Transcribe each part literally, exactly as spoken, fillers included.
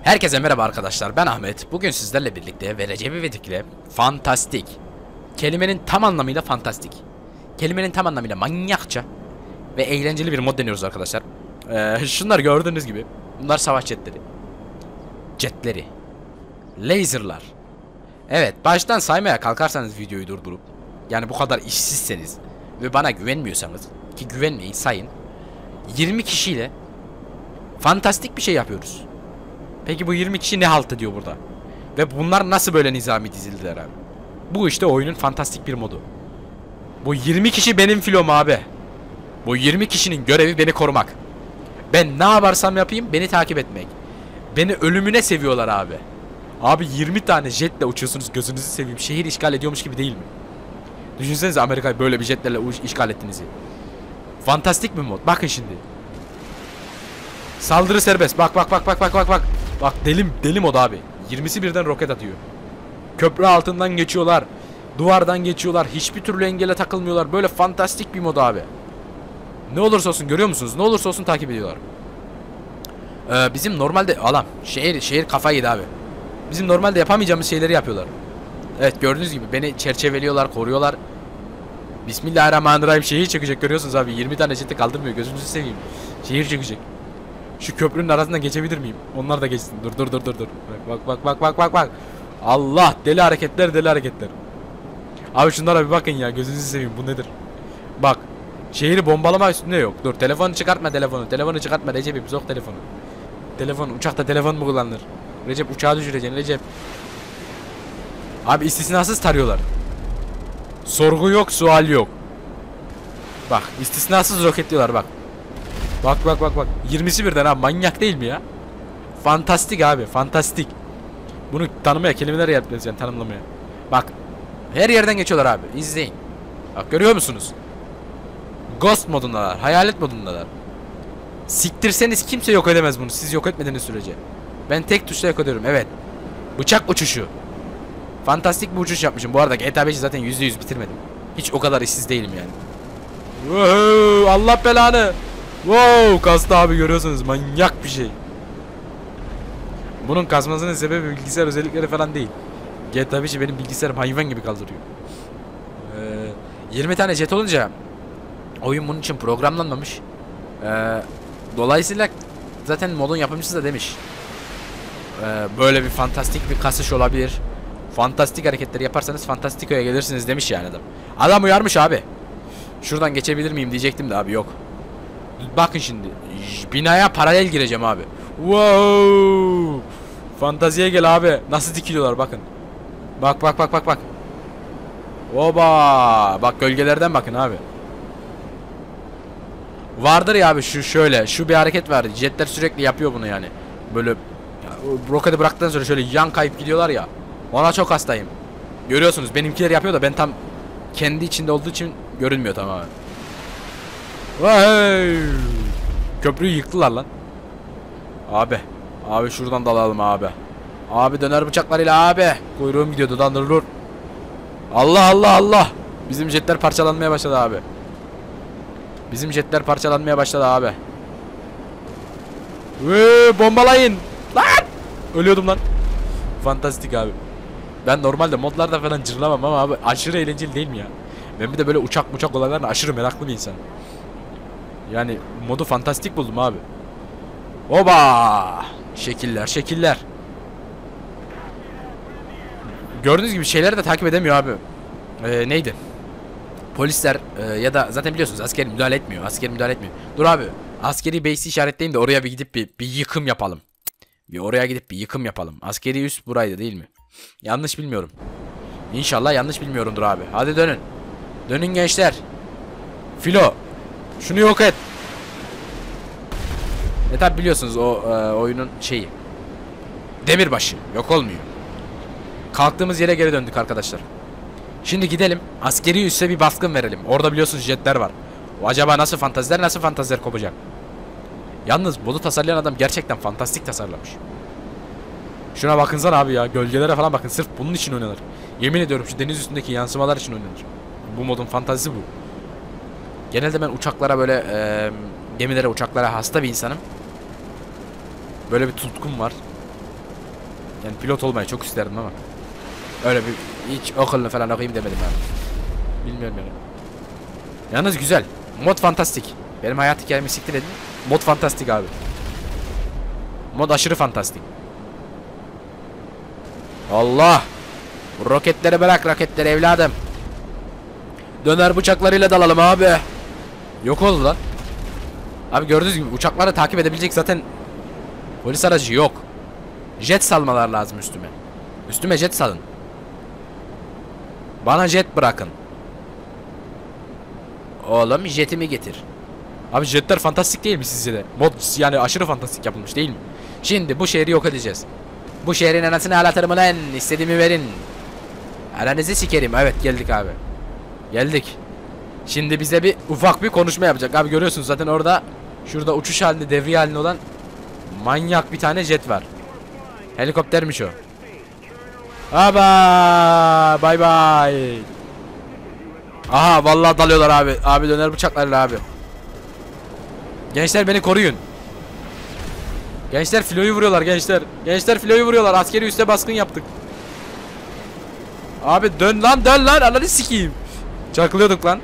Herkese merhaba arkadaşlar, ben Ahmet. Bugün sizlerle birlikte ve Recep İvedik ile fantastik, kelimenin tam anlamıyla fantastik, kelimenin tam anlamıyla manyakça ve eğlenceli bir mod deniyoruz arkadaşlar. Ee, şunlar gördüğünüz gibi, bunlar savaş jetleri, jetleri, laserlar. Evet, baştan saymaya kalkarsanız videoyu durdurup, yani bu kadar işsizseniz ve bana güvenmiyorsanız, ki güvenmeyin, sayın, yirmi kişiyle fantastik bir şey yapıyoruz. Peki bu yirmi kişi ne halt ediyor burada? Ve bunlar nasıl böyle nizami dizildiler abi? Bu işte oyunun fantastik bir modu. Bu yirmi kişi benim filom abi. Bu yirmi kişinin görevi beni korumak. Ben ne yaparsam yapayım beni takip etmek. Beni ölümüne seviyorlar abi. Abi yirmi tane jetle uçuyorsunuz, gözünüzü seveyim. Şehir işgal ediyormuş gibi değil mi? Düşünsenize Amerika'yı böyle bir jetlerle işgal ettiğinizi. Fantastik bir mod. Bakın şimdi. Saldırı serbest. Bak bak bak bak bak bak bak. Bak delim delim o da abi. yirmisi birden roket atıyor. Köprü altından geçiyorlar. Duvardan geçiyorlar. Hiçbir türlü engele takılmıyorlar. Böyle fantastik bir mod abi. Ne olursa olsun görüyor musunuz? Ne olursa olsun takip ediyorlar. Ee, bizim normalde alam şehir şehir kafayı yedi abi. Bizim normalde yapamayacağımız şeyleri yapıyorlar. Evet, gördüğünüz gibi beni çerçeveliyorlar, koruyorlar. Bismillahirrahmanirrahim, şehir çökecek, görüyorsunuz abi. yirmi tane jeti kaldırmıyor, gözünüzü seveyim. Şehir çökecek. Şu köprünün arasından geçebilir miyim? Onlar da geçsin. Dur dur dur dur dur. Bak bak bak bak bak bak. Allah, deli hareketler deli hareketler. Abi şunlara bir bakın ya, gözünüzü seveyim, bu nedir? Bak. Şehri bombalama üstünde yok. Dur, telefonu çıkartma telefonu. Telefonu çıkartma Recep'im, sok telefonu. Telefon, uçakta telefon mu kullanılır? Recep, uçağı düşüreceksin Recep. Abi istisnasız tarıyorlar. Sorgu yok, sual yok. Bak, istisnasız roketliyorlar bak. Bak bak bak bak. yirmisi birden abi, manyak değil mi ya? Fantastik abi, fantastik. Bunu tanımaya kelimeler yapacağız yani, tanımlamaya. Bak. Her yerden geçiyorlar abi. İzleyin. Bak, görüyor musunuz? Ghost modundalar, hayalet modundalar. Siktirseniz kimse yok edemez bunu, siz yok etmediğiniz sürece. Ben tek tuşla yok ediyorum, evet. Bıçak uçuşu. Fantastik bir uçuş yapmışım. Bu arada G T A beşi zaten yüzde yüz bitirmedim. Hiç o kadar işsiz değilim yani. Wow, Allah belanı. Wow, kastı abi, görüyorsunuz, manyak bir şey. Bunun kasmasının sebebi bilgisayar özellikleri falan değil. G T A beşi benim bilgisayarım hayvan gibi kaldırıyor. Ee, yirmi tane jet olunca oyun bunun için programlanmamış. Ee, dolayısıyla zaten modun yapımcısı da demiş. Ee, böyle bir fantastik bir kasış olabilir. Fantastik hareketleri yaparsanız Fantastiko'ya gelirsiniz demiş yani adam. Adam uyarmış abi. Şuradan geçebilir miyim diyecektim de abi yok. Bakın şimdi. Binaya paralel gireceğim abi. Wow. Fantaziye gel abi. Nasıl dikiliyorlar bakın. Bak bak bak bak bak. Oba. Bak, gölgelerden bakın abi. Vardır ya abi, şu şöyle. Şu bir hareket var. Jetler sürekli yapıyor bunu yani. Böyle roketi bıraktıktan sonra şöyle yan kayıp gidiyorlar ya. Ona çok hastayım. Görüyorsunuz benimkiler yapıyor da ben tam kendi içinde olduğu için görünmüyor tamamen. Vay! Köprüyü yıktılar lan. Abi. Abi şuradan dalalım abi. Abi döner bıçaklarıyla abi. Kuyruğum gidiyordu, dandırılır. Allah Allah Allah. Bizim jetler parçalanmaya başladı abi. Bizim jetler parçalanmaya başladı abi. Vee, bombalayın. Lan! Ölüyordum lan. Fantastik abi. Ben normalde modlarda falan cırlamam ama abi aşırı eğlenceli değil mi ya? Ben bir de böyle uçak uçak olaylarına aşırı meraklı bir insan. Yani modu fantastik buldum abi. Oba! Şekiller şekiller. Gördüğünüz gibi şeyleri de takip edemiyor abi. Ee, neydi? Polisler e, ya da zaten biliyorsunuz asker müdahale etmiyor. Asker müdahale etmiyor. Dur abi. Askeri base'i işaretleyeyim de oraya bir gidip bir, bir yıkım yapalım. Bir oraya gidip bir yıkım yapalım. Askeri üs buraydı değil mi? Yanlış bilmiyorum. İnşallah yanlış bilmiyorumdur abi. Hadi dönün. Dönün gençler. Filo. Şunu yok et. E tabi biliyorsunuz o e, oyunun şeyi. Demirbaşı. Yok olmuyor. Kalktığımız yere geri döndük arkadaşlar. Şimdi gidelim. Askeri üsse bir baskın verelim. Orada biliyorsunuz jetler var. O acaba nasıl fantaziler nasıl fantaziler kopacak? Yalnız modu tasarlayan adam gerçekten fantastik tasarlamış. Şuna bakınsana abi ya. Gölgelere falan bakın. Sırf bunun için oynanır. Yemin ediyorum şu deniz üstündeki yansımalar için oynanır. Bu modun fantazisi bu. Genelde ben uçaklara böyle e, gemilere, uçaklara hasta bir insanım. Böyle bir tutkum var. Yani pilot olmayı çok isterdim ama öyle bir hiç okulunu falan okuyayım demedim abi. Bilmiyorum yani. Yalnız güzel. Mod fantastik. Benim hayat hikayemi siktir edin. Mod fantastik abi. Mod aşırı fantastik. Allah. Roketleri bırak, roketleri evladım. Döner bıçaklarıyla dalalım abi. Yok oldu lan. Abi gördüğünüz gibi uçakları takip edebilecek zaten polis aracı yok. Jet salmalar lazım üstüme. Üstüme jet salın. Bana jet bırakın. Oğlum jetimi getir. Abi jetler fantastik değil mi sizce de? Mod yani aşırı fantastik yapılmış değil mi? Şimdi bu şehri yok edeceğiz. Bu şehrin anasını ağlatırım lan. İstediğimi verin. Aranızı sikerim. Evet geldik abi. Geldik. Şimdi bize bir ufak bir konuşma yapacak. Abi görüyorsunuz zaten orada şurada uçuş halinde, devriye halinde olan manyak bir tane jet var. Helikoptermiş o. Aba bay bay. Aha vallahi dalıyorlar abi. Abi döner bıçaklarla abi. Gençler beni koruyun. Gençler filoyu vuruyorlar gençler. Gençler filoyu vuruyorlar. Askeri üste baskın yaptık. Abi dön lan dön lan. Ananı sikeyim. Çakılıyorduk lan.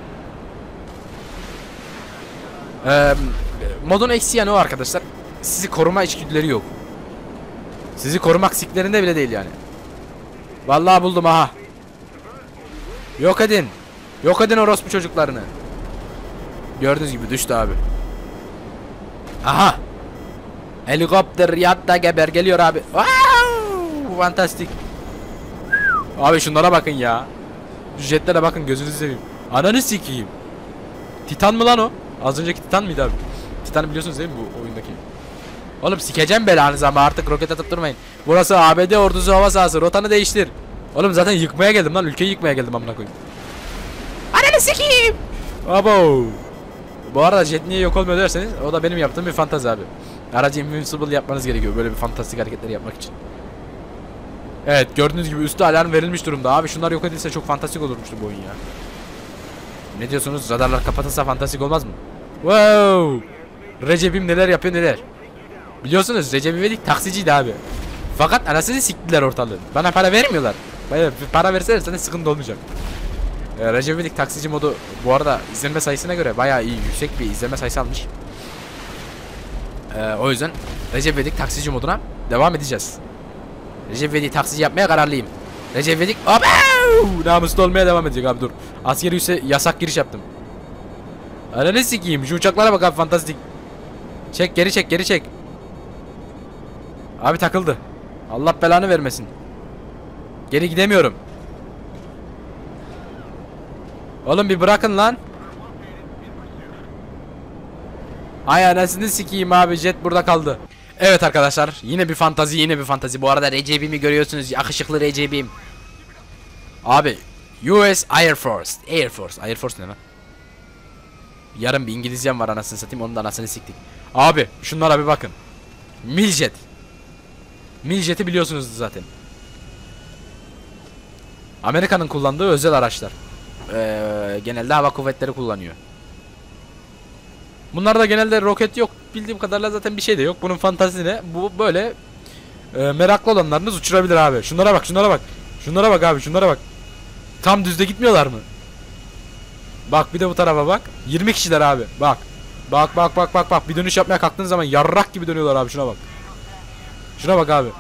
Ee, modun eksi yanı o arkadaşlar. Sizi koruma içgüdüleri yok. Sizi korumak siklerinde bile değil yani. Vallahi buldum aha. Yok edin. Yok edin orospu çocuklarını. Gördüğünüz gibi düştü abi. Aha. Helikopter yatta geber geliyor abi. Wow! Fantastik. Abi şunlara bakın ya. Şu jetlere bakın gözünüzü seveyim. Ananı sikeyim. Titan mı lan o? Az önceki Titan mıydı abi? Titan'ı biliyorsunuz değil mi bu oyundaki? Oğlum sikeceğim belanızı ama artık roket atıp durmayın. Burası A B D ordusu hava sahası. Rotanı değiştir. Oğlum zaten yıkmaya geldim lan. Ülkeyi yıkmaya geldim amına koyayım. Ananı sikeyim. Abo. Bu arada jet niye yok olmuyor derseniz o da benim yaptığım bir fantazi abi. Aracı invincible yapmanız gerekiyor böyle bir fantastik hareketleri yapmak için. Evet gördüğünüz gibi üstte alarm verilmiş durumda. Abi şunlar yok edilse çok fantastik olurmuştu bu oyun ya. Ne diyorsunuz? Radarlar kapatılsa fantastik olmaz mı? Wow! Recep'im neler yapıyor neler. Biliyorsunuz Recep İvedik taksiciydi abi. Fakat anasını siktiler ortalığı. Bana para vermiyorlar. Bayağı para verseler zaten sıkıntı olmayacak. Ee, Recep İvedik taksici modu bu arada izlenme sayısına göre bayağı iyi, yüksek bir izlenme sayısı almış. Ee, o yüzden Recep İvedik taksici moduna devam edeceğiz. Recep İvedik'i taksici yapmaya kararlıyım. Recep İvedik namuslu olmaya devam edecek abi dur. Askeri üsse yasak giriş yaptım. Ananı sikeyim şu uçaklara bak abi fantastik. Çek geri çek geri çek. Abi takıldı. Allah belanı vermesin. Geri gidemiyorum. Oğlum bir bırakın lan. Ay anasını sikeyim abi jet burada kaldı. Evet arkadaşlar yine bir fantazi yine bir fantazi. Bu arada Recep'imi görüyorsunuz yakışıklı Recep'im. Abi U S Air Force Air Force Air Force ne lan? Yarın bir İngilizcem var anasını satayım onun da anasını siktik. Abi şunlara bir bakın. Miljet. Miljet'i biliyorsunuz zaten. Amerika'nın kullandığı özel araçlar. Ee, genelde hava kuvvetleri kullanıyor. Bunlarda genelde roket yok. Bildiğim kadarıyla zaten bir şey de yok. Bunun fantazisi ne? Bu böyle e, meraklı olanlarınız uçurabilir abi. Şunlara bak şunlara bak. Şunlara bak abi şunlara bak. Tam düzde gitmiyorlar mı? Bak bir de bu tarafa bak. yirmi kişiler abi. Bak. Bak bak bak bak bak. Bir dönüş yapmaya kalktığın zaman yarrak gibi dönüyorlar abi. Şuna bak. Şuna bak abi.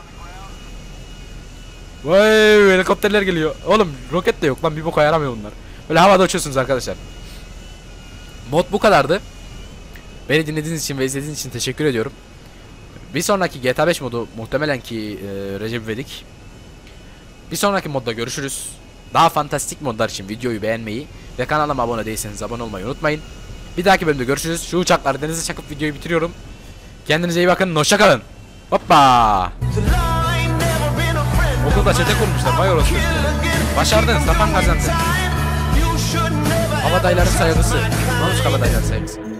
Vay helikopterler geliyor. Oğlum roket de yok lan. Bir boka yaramıyor bunlar. Böyle havada uçuyorsunuz arkadaşlar. Mod bu kadardı. Beni dinlediğiniz için ve izlediğiniz için teşekkür ediyorum. Bir sonraki G T A beş modu muhtemelen ki e, Recep İvedik. Bir sonraki modda görüşürüz. Daha fantastik modlar için videoyu beğenmeyi ve kanalıma abone değilseniz abone olmayı unutmayın. Bir dahaki bölümde görüşürüz. Şu uçakları denize çakıp videoyu bitiriyorum. Kendinize iyi bakın. Hoşça kalın. Hoppa. Okulda çete kurmuşlar. Vay orası. Başardın. Zaman kazandın. Havadayların saygısı. Namus havadayların saygısı.